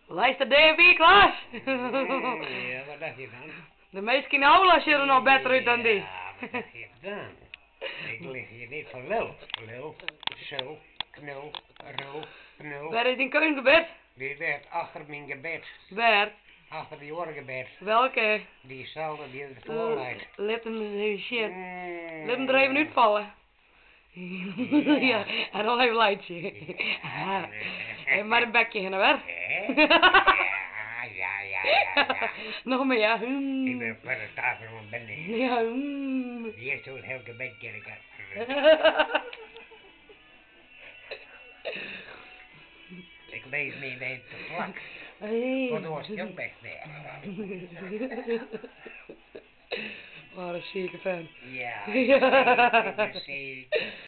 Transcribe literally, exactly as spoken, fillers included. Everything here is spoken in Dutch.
Luister Davy, Klaas. Ja, wat dacht je dan? De meeste kinolas zien er nog beter uit dan die. Ja, wat dacht je dan? Ik lig hier niet voor lul. Lul, zo, knul, rul, knul. Waar is die keungebed? Die werd achter mijn gebed. Waar? Achter die oorgebed. Welke? Diezelfde die er voor leidt. Let hem uh, shit. Mm. Let hem er even uitvallen. Ja, en dan even lightje. Ja. Even maar een bekje in, hoor. Hè? Ja, ja, ja, ja, ja. Nog meer, ja. Hmm. Ik ben voor de tafel van binnen. Ja, hmm. Die heeft zo'n heel gebed kerken. Ik lees niet eens te vlak. Hey. Waardoor stil weg weer. Wat een zieke fan. Ja, Ja. ik zie